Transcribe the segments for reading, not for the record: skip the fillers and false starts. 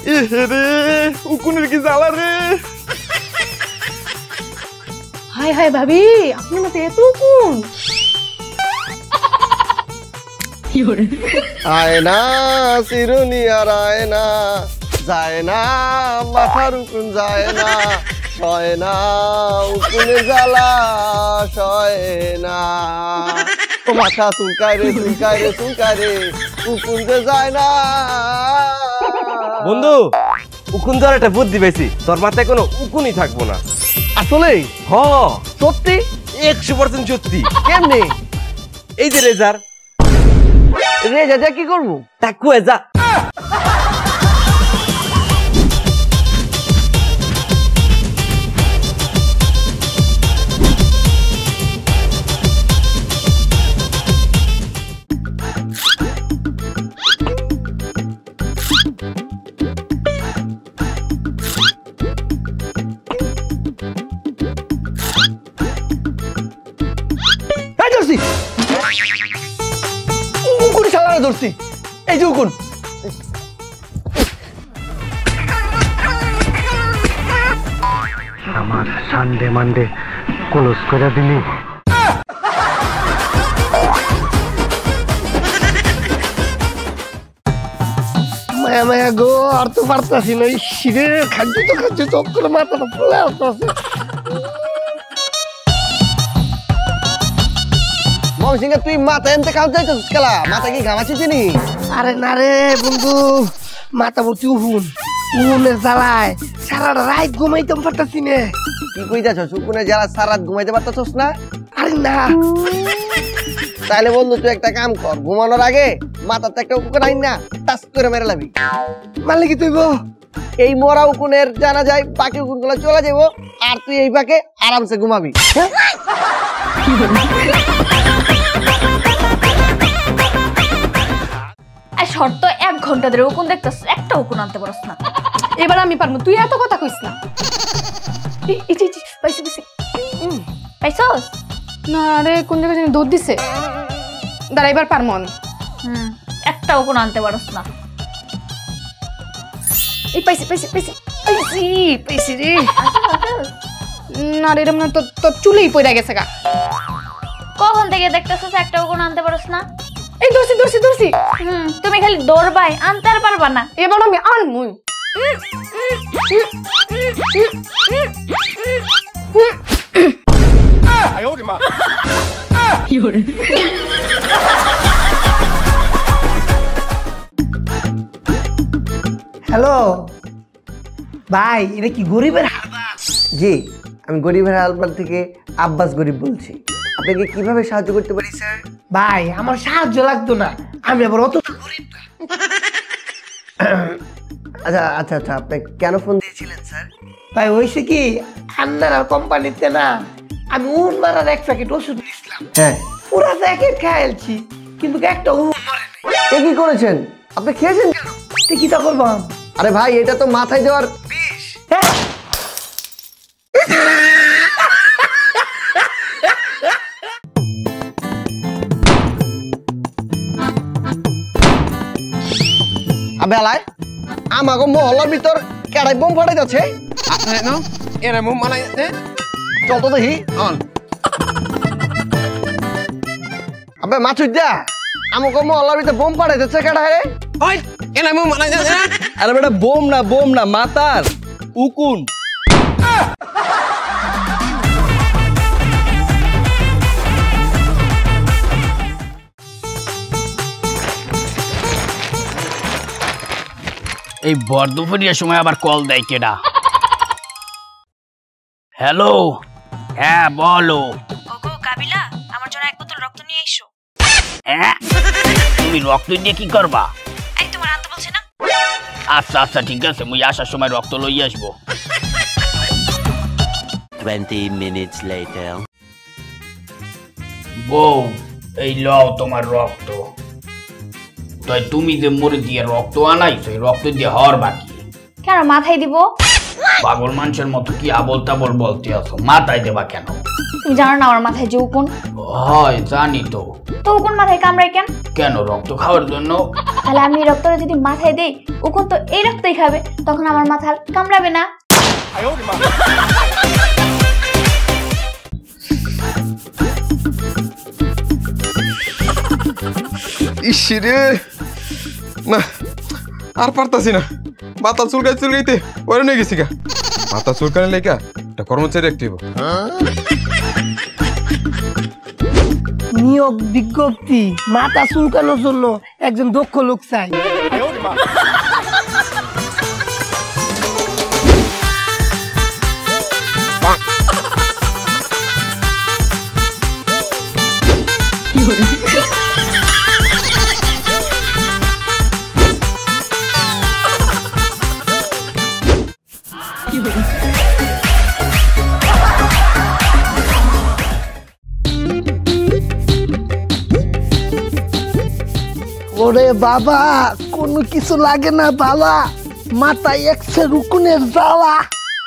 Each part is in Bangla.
রে উকুনের কি জ্বালা রে। হাই হাই ভাবি আপনার মতো এত উকুন। আয় না চিরুনি আর আয় না, যায় না মাথার উকুন যায় না, সয় না উকুনের জ্বালা সয় না। ও মাথা চুলকায় রে চুলকায় রে চুলকায় রে, উকুন যে যায় না। বন্ধু উকুন ধর একটা বুদ্ধি পেয়েছি, তোর মাথায় কোনো উকুনই থাকবো না। আসলে হ সত্যি 100% সত্যি। কেমনে? এই যে রেজার রেজা যা কি করবো? তাকুয়ে যা। ধরছি উকুন শালারে ধরছি। এই যে উকুন। আমার সানডে মানডে ক্লোজ করে দিলি। মায়া মায়া গো আর তো পারতাছি না। শিরে খাচ্ছি তো করে মাথাটা ফুলে আসতেছে। মমসিংহে তুই মাথা এনতে খাওয়া যাইতেছিস খেলা? মাথা কি ঘামাচ্ছিস নি? আরে না রে বন্ধু, মাথা ভর্তি উকুনের জ্বালায় সারা রাত ঘুমাইতাম পারতাছি না। কি কই যাচ্ছ? উকুনের জ্বালা সারা রাত ঘুমাইতে পারতাছস না? আরে না তাইলে বন্ধু তুই একটা কাম কর, ঘুমানোর আগে মাথাতে একটা উকুন আইন না টাচ করে মেরে লাবি। মারলে কি তুইব? এই মরা উকুনের জানা যায়, বাকি উকুন গুলো চলে যাবো আর তুই এই পাকে আরামসে ঘুমাবি। শর্ত 1 ঘন্টা ধরে উকুন দেখতেছ, একটা উকুন আনতে পারছ না। এবার আমি পারবো, তুই এত কথা কইস না। পাইছি পাইছস না রে, কোন জায়গায় জানি দৌড় দিছে। দাঁড়া এবার পারবো আমি। একটা উকুন আনতে পারছ না। এই পাইছি পাইছি পাইছি পাইছি পাইছি রে। না রে এরম না, তোর চুলেই পড়ে গেছে গা। কখন থেকে দেখতেছস একটা উকুন আনতে পারছ না? এই ধরছি ধরছি ধরছি। তুমি খালি দৌড়বাই, আনতে আর পারবা না। এবার আমি আনমুই। হ্যালো ভাই, এটা কি গরিবের জি, আমি গরিবের হালবাল থেকে আব্বাস গরিব বলছি। আপনাকে কিভাবে সাহায্য করতে পারি স্যার? ভাই? আমার সাহায্য লাগতো না, আমি আবার অত গরিব না। আচ্ছা আচ্ছা আচ্ছা, আপনি কেন ফোন দিয়েছিলেন স্যার? ভাই হয়েছে কি, আন্নারা কোম্পানিতে না আমি উন মারার 1 প্যাকেট ওষুধ নিয়েছিলাম। হ্যাঁ, পুরা প্যাকেট খাইছি কিন্তু একটা উন মরে নাই। এ কি করেছেন? আপনি খেয়েছেন কেন? তুই কি তা করবাম? আরে ভাই, এটা তো মাথায় দেওয়ার বিষ। হ্যাঁ বেলায় আমাকে মহল্লার ভিতর কেড়াই বোম ফাটাই যাচ্ছে। চল তো দেখি। আবে মাছুর যা, আমাকে মহল্লার ভিতর বোম ফাটাই যাচ্ছে কেড়াই। আরে বেটা বোম না মাতার উকুন। এই বর্দুপুরিয়ার সময় আবার কল দেয় কেডা? হ্যালো, হ্যাঁ বলো। ওগো কাবিলা, আমার জন্য 1 বোতল রক্ত নিয়ে এসো। হ্যাঁ, তুমি রক্ত দিয়ে কি করবা? এই তোমার আনতে বলছি না। আচ্ছা আচ্ছা ঠিক আছে, মুই আসার সময় রক্ত লই আসবো। 20 minutes later. বউ, এই লও তোমার রক্ত। তাই তুমি যে মরে দিয়ে রক্ত আনাইছো, এই রক্ত দিয়ে হওয়ার বাকি। কেন মাথায় দিব? পাগল মানুষের মতো কি আবল তাবল বলতে আছো, মাথায় দেবা কেন? তুমি জানো না আমার মাথায় যে উকুন? হয় জানি তো। তো উকুন মাথায় কামড়ায় কেন? কেন, রক্ত খাওয়ার জন্য? তাহলে আমি রক্তটা যদি মাথায় দেই, উকুন তো এই রক্তই খাবে, তখন আমার মাথা আর কামড়াবে না। ইসিরে না, আর পারতাছি না, মাথা চুলকাইতে ওরে নিয়ে গেছি গা। মাথা চুলকানি লেখা একটা কর্মচারী একটিভ নিয়োগ বিজ্ঞপ্তি, মাথা চুলকানোর জন্য একজন দক্ষ লোক চাই। ওরে বাবা, কোনো কিছু লাগে না বাবা, মাথায় একশো উকুনের জ্বালা।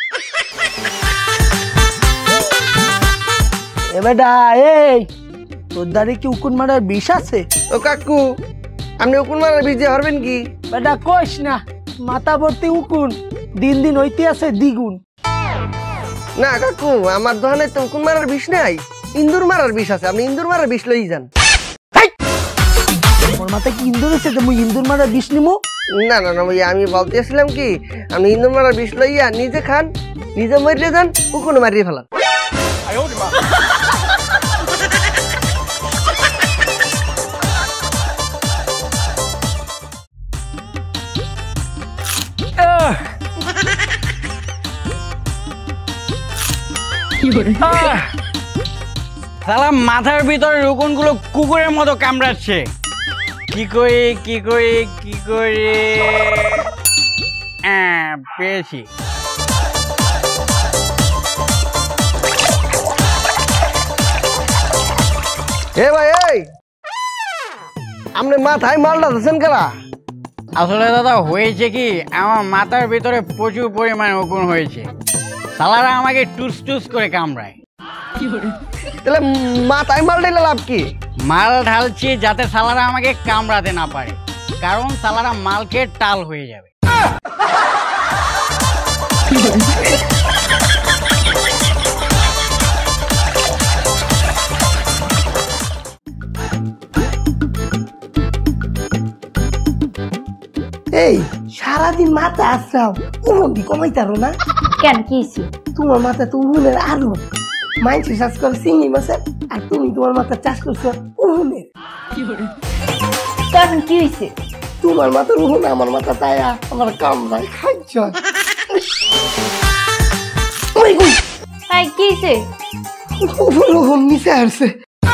এ বেটা, এই তোর দাঁড়ি কি উকুন মারার বিষ আছে? ও কাকু, আপনি উকুন মারার বিষ দিয়ে হারবেন কি? বেটা কইস না, মাথা ভর্তি উকুন, দিন দিন হইতে আছে দ্বিগুণ। না কাকু, আমার দোকানে তো উকুন মারার বিষ নাই, ইন্দুর মারার বিষ আছে। আপনি ইন্দুর মারার বিষ লই যান। আমার মাথায় কি ইন্দুর আছে যে মুই ইন্দুর মারার বিষ নিমু? না না না ভাই, আমি বলতেছিলাম কি, আপনি ইন্দুর মারার বিষ লইয়া নিজে খান, নিজে মরিয়ে যান, উকুনে মারিয়ে ফেলান। শালা মাথার ভিতরে রুকুনগুলো কুকুরের মতো কামড়াচ্ছে। কি করে পেয়েছি। এ ভাই, এই আপনি মাথায় মালটা দিচ্ছেন কারা? আসলে দাদা হয়েছে কি, আমার মাথার ভিতরে প্রচুর পরিমাণে উকুন হয়েছে, শালারা আমাকে টুস টুস করে কামড়ায়। তাহলে মাথায় মাল ঢেলে লাভ কি? মাল ঢালছি যাতে শালারা আমাকে কামড়াতে না পারে, কারণ শালারা মাল খেয়ে টাল হয়ে যাবে। এই সারাদিন মাথা আসরাও, উমন্দি কমাইতারো না কেন, কি হইছে? তোমার মাথা তো উহুনের আলু, মাইনছে চাষ করে চিংড়ি মাছের, আর তুমি তোমার মাথা চাষ করছো উহুনের। তো এখন কি হইছে? তোমার মাথা উহুন, আমার মাথা তাইয়া আমার কামড়াই খাইছ। হাই, কি হইছে? উহুন নিচে আসছে।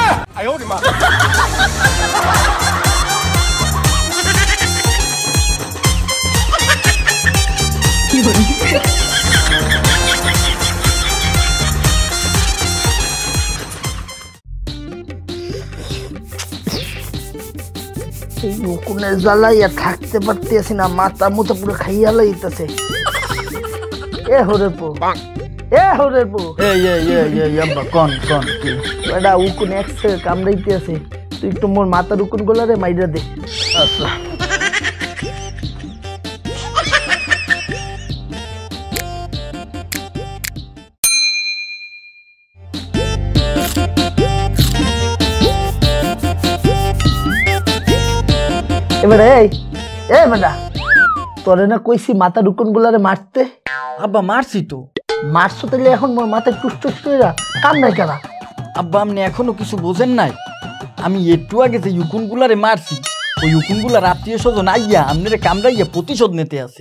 এই উকুনের জ্বালাইয়া থাকতে পারতেছি না, মাথা মতো পুরো খাইয়া লাইতেছে। এ হরের পো, এ হরের পো, কোন কি বেটা উকুন একসে কামড়াইতে আছে, তুই একটু মোর মাথার উকুন গোলারে মাইরা দে। আচ্ছা। এবারে এ বেটা, তোরে না কইছি মাথার উকুন গুলারে মারতে? আব্বা মারছি তো। মারছো তাহলে এখন মোর মাথায় টুস টুস করে কাম নাই কেনা? আব্বা আপনি এখনো কিছু বোঝেন নাই, আমি একটু আগে যে ইউকুনগুলারে মারছি, ওই ইউকুনগুলার আত্মীয় স্বজন আইয়া আপনারে কামড়াইয়া প্রতিশোধ নিতে আছে।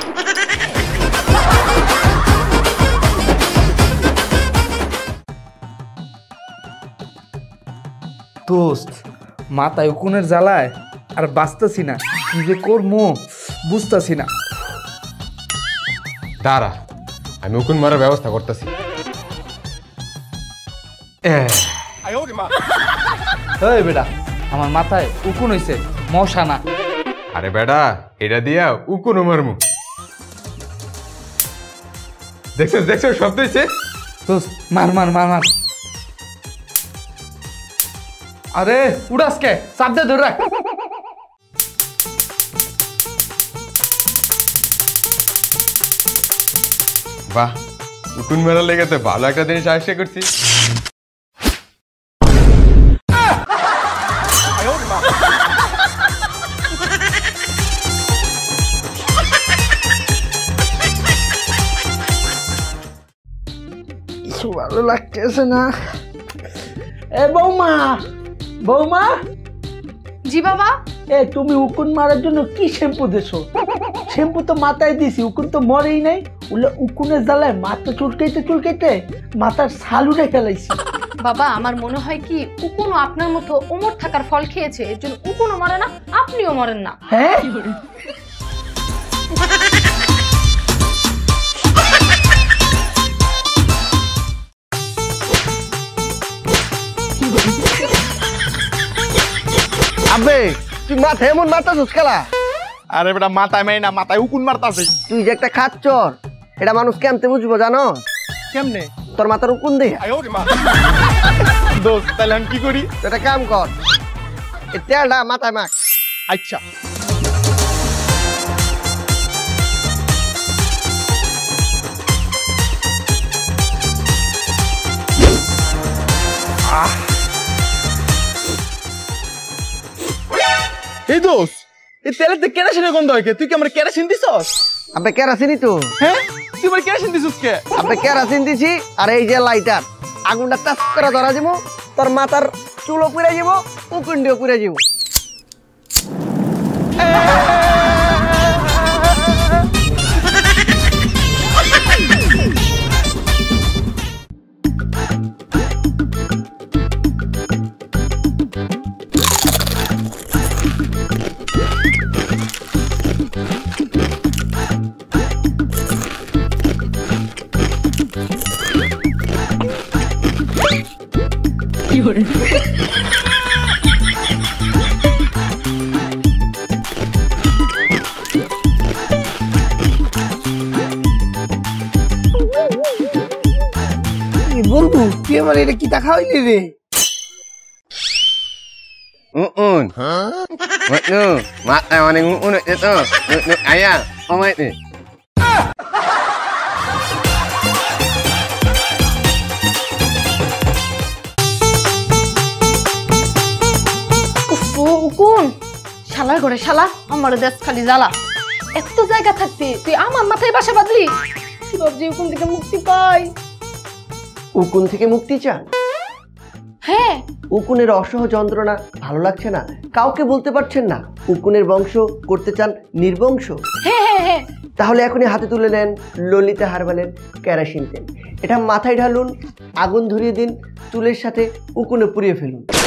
দোস্ত, মাথায় উকুনের জ্বালায় আর বাঁচতেছি না, কি যে করবো বুঝতেছি না। দাঁড়া, আমি উকুন মারার ব্যবস্থা করতেছি। এই বেটা, আমার মাথায় উকুন হইছে, মশা না। আরে বেটা, এটা দিয়া উকুন মারমু। দেখছো শব্দ হয়েছে। দোস্ত মার মার মার মার। আরে উড়াস কে, চাপ দে ধরে রাখ। বাহ, উকুন মেলার লেগে তো ভালো একটা জিনিস আবিষ্কার করছি। কিছু ভালো লাগতেছে না। এ বৌমা, বৌমা। জি বাবা। এ তুমি উকুন মারার জন্য কি শ্যাম্পু দিছো? শ্যাম্পু তো মাথায় দিছি, উকুন তো মরেই নাই। উকুনের জ্বালায় মাথা চুলকাইতে মাথার ছাল উড়ে ফেলাইছি। বাবা আমার মনে হয় কি উকুনও আপনার মতো ওমর থাকার ফল খেয়েছে, এর জন্য উকুনও মরে না, আপনিও মরেন না। হ্যাঁ আবে তুই মাথায় এমন মারতাছিস খেলা? আরে বেটা মাথায় মেয়ে না, মাথায় উকুন মারতাছে। তুই যে একটা খাচ্চর, এটা মানুষ কেমতে বুঝবো জানো? কেমনে? তোর মাথার উকুন দে। দোস্ত তাহলে আমি কি করি? এটা কাম কর, এই তেলটা মাথায় মাখ। আচ্ছা এই দোস্ত, এই তেলের তো কেরাসিনের গন্ধ হয় কে? তুই কি আমার কেরাসিন দিছস? আবে কেরাসিনই তো। হ্যাঁ তুই আমার কেরাসিন দিছস কে? আবে কেরাসিন দিছি, আর এই যে লাইটার, আগুনটা টাচ করে ধরা দিব, তোর মাথার চুলও পুড়ে যাব, উকুনটিও পুড়ে যাব। বন্ধু তুই আমার এটা কি দেখা হইলি রে? উকুন মাথায় অনেক উকুন হয়েছে তো, আয়া কমাইতে। উকুন শালার ঘরে শালা, আমার দেশ খালি জ্বালা। এত জায়গা থাকতে তুই আমার মাথায় বাসা বাঁধলি, যে উকুন থেকে মুক্তি পাই। উকুন থেকে মুক্তি চান? হ্যাঁ। উকুনের অসহ যন্ত্রণা ভালো লাগছে না, কাউকে বলতে পারছেন না, উকুনের বংশ করতে চান নির্বংশ? হ্যাঁ। তাহলে এখনই হাতে তুলে নেন ললিতা হার্বালের কেরাসিন তেল। এটা মাথায় ঢালুন, আগুন ধরিয়ে দিন, চুলের সাথে উকুনে পুড়িয়ে ফেলুন।